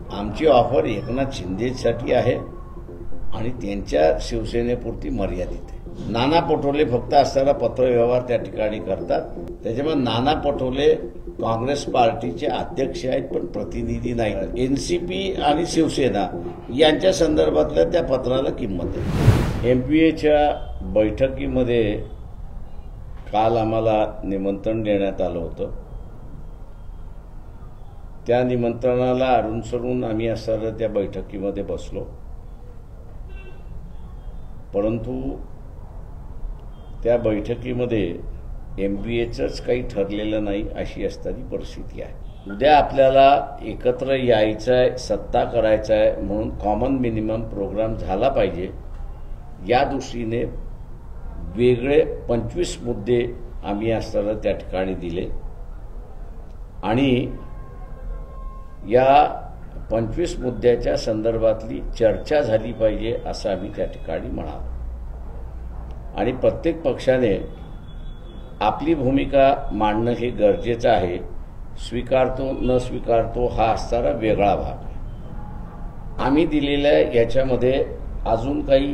आमची ऑफर एकनाथ शिंदेसाठी आहे आणि त्यांच्या शिवसेनेपुरती मर्यादित आहे। नाना पटोले फक्त असताना पत्रव्यवहार त्या ठिकाणी करतात। त्याच्यामुळे नाना पटोले काँग्रेस पार्टीचे अध्यक्ष आहेत पण प्रतिनिधी नाही। एनसीपी आणि शिवसेना यांच्या संदर्भातल्या त्या पत्राला किंमत आहे। एमपीएच्या बैठकीमध्ये काल आम्हाला निमंत्रण देण्यात आलं होतं। त्या निमंत्रणाला अनुसरून आम्ही असताना त्या बैठकीमध्ये बसलो, परंतु त्या बैठकीमध्ये एमपीएचंच काही ठरलेलं नाही अशी असणारी परिस्थिती आहे। उद्या आपल्याला एकत्र यायचं आहे, सत्ता करायचं आहे, म्हणून कॉमन मिनिमम प्रोग्राम झाला पाहिजे या दृष्टीने वेगळे 25 मुद्दे आम्ही असताना त्या ठिकाणी दिले आणि या 25 मुद्द्याच्या संदर्भातली चर्चा झाली पाहिजे असं आम्ही त्या ठिकाणी म्हणालो आणि प्रत्येक पक्षाने आपली भूमिका मांडणं हे गरजेचं आहे। स्वीकारतो न स्वीकारतो हा असणारा वेगळा भाग आहे। आम्ही दिलेल्या याच्यामध्ये अजून काही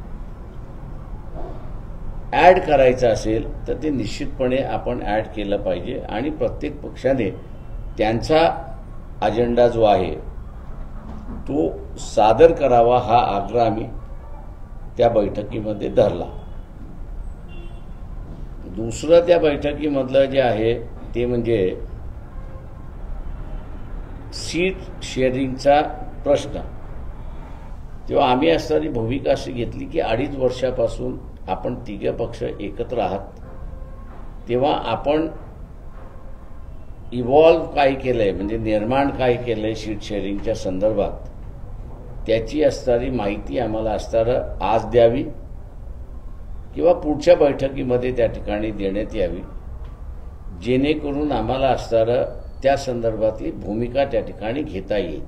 ॲड करायचं असेल तर ते निश्चितपणे आपण ॲड केलं पाहिजे आणि प्रत्येक पक्षाने त्यांचा अजेंडा जो आहे तो सादर करावा हा आग्रह आम्ही त्या बैठकीमध्ये धरला। दुसरं त्या बैठकीमधलं जे आहे ते म्हणजे सीट शेअरिंगचा प्रश्न। तेव्हा आम्ही असणारी भूमिका अशी घेतली की 2.5 वर्षापासून आपण तिघे पक्ष एकत्र आहात, तेव्हा आपण इव्हॉल्व काय केलंय म्हणजे निर्माण काय केलंय सीट शेअरिंगच्या संदर्भात त्याची असणारी माहिती आम्हाला असणारं आज द्यावी किंवा पुढच्या बैठकीमध्ये त्या ठिकाणी देण्यात यावी, जेणेकरून आम्हाला असणारं त्या संदर्भातली भूमिका त्या ठिकाणी घेता येईल।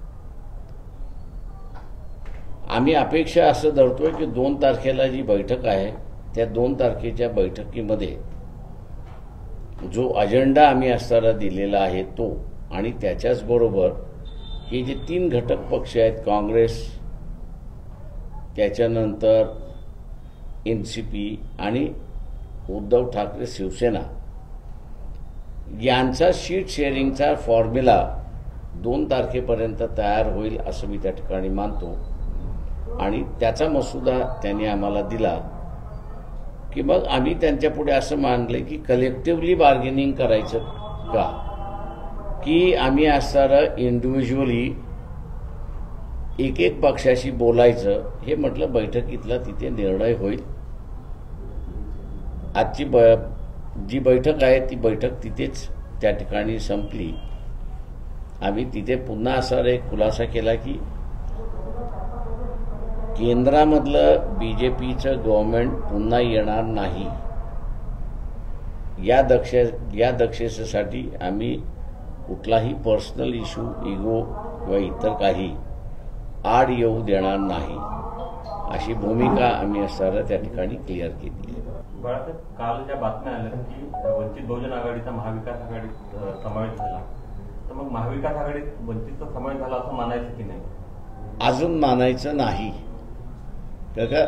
आम्ही अपेक्षा असं धरतोय की 2 तारखेला जी बैठक आहे त्या 2 तारखेच्या बैठकीमध्ये जो अजेंडा आम्ही असताना दिलेला आहे तो आणि त्याच्याच बरोबर हे जे 3 घटक पक्ष आहेत काँग्रेस, त्याच्यानंतर एनसीपी आणि उद्धव ठाकरे शिवसेना यांचा सीट शेअरिंगचा फॉर्म्युला 2 तारखेपर्यंत तयार होईल असं मी त्या ठिकाणी मानतो आणि त्याचा मसुदा त्यांनी आम्हाला दिला की मग आम्ही त्यांच्यापुढे असं मानले की कलेक्टिव्हली बार्गेनिंग करायचं का की आम्ही असणारं इंडिव्हिज्युअली एक पक्षाशी बोलायचं हे म्हटलं बैठकीतला तिथे निर्णय होईल। आजची जी बैठक आहे ती बैठक तिथेच त्या ठिकाणी संपली। आम्ही तिथे पुन्हा असा एक खुलासा केला की केंद्रामधलं बीजेपीचं गव्हर्नमेंट पुन्हा येणार नाही या दक्षतेसाठी आम्ही कुठलाही पर्सनल इश्यू, इगो किंवा इतर काही आड येऊ देणार नाही अशी भूमिका आम्ही असताना त्या ठिकाणी क्लिअर केली आहे। बाळासाहेब, काल ज्या बातम्या आल्या की वंचित बहुजन आघाडीचा महाविकास आघाडीत समावेश झाला, तर मग महाविकास आघाडीत वंचितचा समावेश झाला असं मानायचं की नाही? अजून मानायचं नाही का?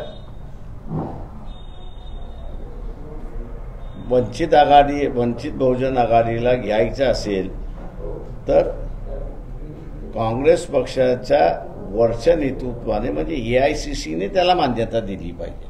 वंचित बहुजन आघाडीला घ्यायचं असेल तर काँग्रेस पक्षाच्या वरच्या नेतृत्वाने म्हणजे एआयसीसीने त्याला मान्यता दिली पाहिजे।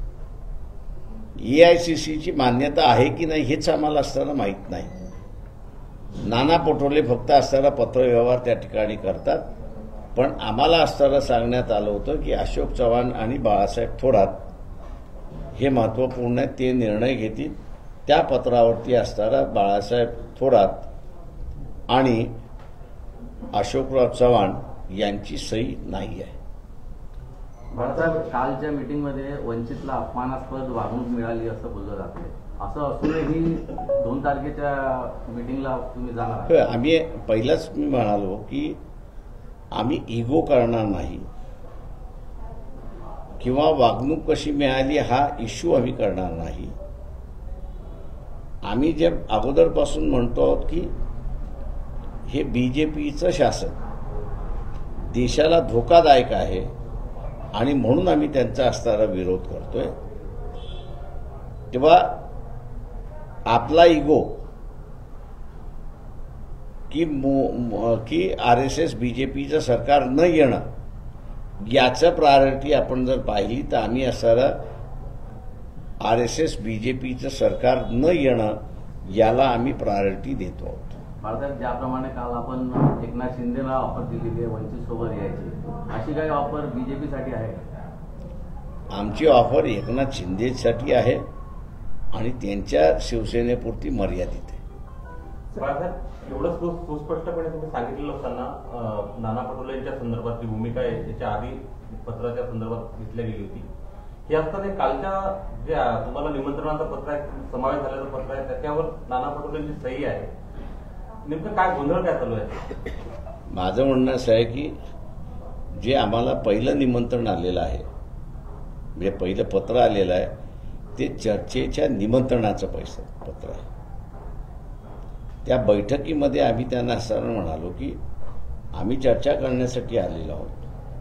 एआयसीसीची मान्यता आहे की नाही हेच आम्हाला असताना माहीत नाही। नाना पटोले फक्त असताना पत्रव्यवहार त्या ठिकाणी करतात, पण आम्हाला असताना सांगण्यात आलं होतं की अशोक चव्हाण आणि बाळासाहेब थोरात हे महत्त्वपूर्ण आहे, ते निर्णय घेतील। त्या पत्रावरती असताना बाळासाहेब थोरात आणि अशोकराव चव्हाण यांची सही नाही आहे। बाळासाहेब, कालच्या मीटिंगमध्ये वंचितला अपमानास्पद वागणूक मिळाली असं बोललं जाते, असं असूनही 2 तारखेच्या मीटिंगला तुम्ही जाणार? आम्ही पहिलाच मी म्हणालो की आम्ही इगो करणार नाही किंवा वागणूक कशी मिळाली हा इश्यू आम्ही करणार नाही। आम्ही जे अगोदरपासून म्हणतो की हे बीजेपीचं शासन देशाला धोकादायक आहे आणि म्हणून आम्ही त्यांचा असणारा विरोध करतोय. तेव्हा आपला इगो की RSS BJPचं सरकार न येणं याचं प्रायोरिटी आपण जर पाहिली तर आम्ही असणारा RSS BJPचं सरकार न येणं याला आम्ही प्रायोरिटी देतो आहोत. भारतात ज्याप्रमाणे काल आपण एकनाथ शिंदेला ऑफर दिलेली आहे वंचित सोबत यायची, अशी काही ऑफर BJPसाठी आहे का? आमची ऑफर एकनाथ शिंदेसाठी आहे आणि त्यांच्या शिवसेनेपुरती मर्यादित आहे. बाळासाहेब, एवढं सुस्पष्टपणे तुम्ही सांगितलेलं असताना नाना पटोले यांच्या संदर्भातली भूमिका आहे याच्या आधी पत्राच्या संदर्भात घेतली गेली होती. हे असताना कालच्या जे तुम्हाला निमंत्रणाचं पत्र आहे, समावेश झाल्याचं पत्र आहे, त्याच्यावर नाना पटोलेंची सही आहे. नेमकं काय गोंधळ काय चालू आहे? माझं म्हणणं असं आहे की जे आम्हाला पहिलं निमंत्रण आलेलं आहे, म्हणजे पहिलं पत्र आलेलं आहे ते चर्चेच्या निमंत्रणाचं पत्र आहे. त्या बैठकीमध्ये आम्ही त्यांना असं म्हणालो की आम्ही चर्चा करण्यासाठी आलेलो आहोत.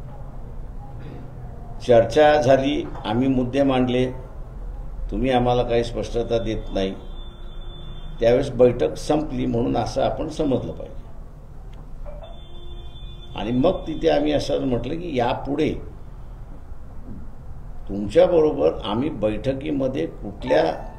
चर्चा झाली, आम्ही मुद्दे मांडले, तुम्ही आम्हाला काही स्पष्टता देत नाही, त्यावेळेस बैठक संपली म्हणून असं आपण समजलं पाहिजे. आणि मग तिथे आम्ही असं म्हटलं की यापुढे तुमच्याबरोबर आम्ही बैठकीमध्ये कुठल्या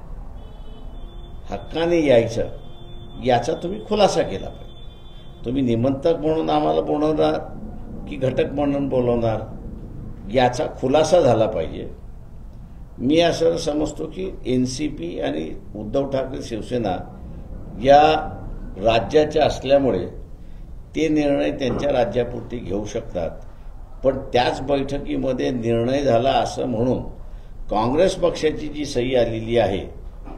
हक्काने यायचं याचा तुम्ही खुलासा केला पाहिजे. तुम्ही निमंत्रक म्हणून आम्हाला बोलवणार की घटक म्हणून बोलवणार याचा खुलासा झाला पाहिजे. मी असं समजतो की NCP आणि उद्धव ठाकरे शिवसेना या राज्याच्या असल्यामुळे ते निर्णय त्यांच्या राज्यापुरती घेऊ शकतात, पण त्याच बैठकीमध्ये निर्णय झाला असं म्हणून काँग्रेस पक्षाची जी सही आलेली आहे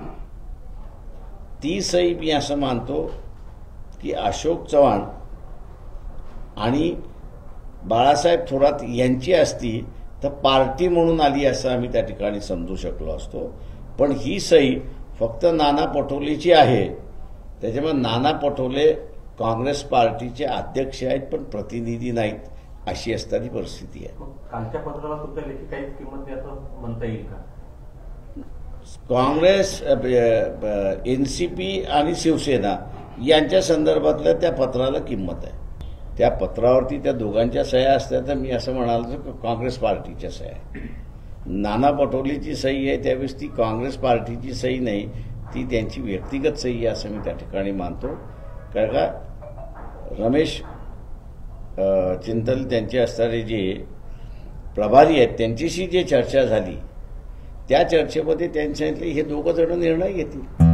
ती सही मी असं मानतो की अशोक चव्हाण आणि बाळासाहेब थोरात यांची असती तर पार्टी म्हणून आली असं आम्ही त्या ठिकाणी समजू शकलो असतो. पण ही सही फक्त नाना पटोलेची आहे, त्याच्यामुळे नाना पटोले काँग्रेस पार्टीचे अध्यक्ष आहेत पण प्रतिनिधी नाहीत, अशी असणारी परिस्थिती आहे. कालच्या पत्राला सुद्धा लेखी काहीच किंमत नाही असं म्हणता येईल का? काँग्रेस NCP आणि शिवसेना यांच्या संदर्भातल्या त्या पत्राला किंमत आहे. त्या पत्रावरती त्या दोघांच्या सह्या असत्या तर मी असं म्हणालो की काँग्रेस पार्टीच्या सह्या. नाना पटोलेची सही आहे त्यावेळेस ती काँग्रेस पार्टीची सही नाही, ती त्यांची व्यक्तिगत सही आहे असं मी त्या ठिकाणी मानतो. कारण का रमेश चिंतल त्यांचे असणारे जे प्रभारी आहेत त्यांच्याशी जे चर्चा झाली त्या चर्चेमध्ये त्यांनी सांगितले हे दोघं जण निर्णय घेतील.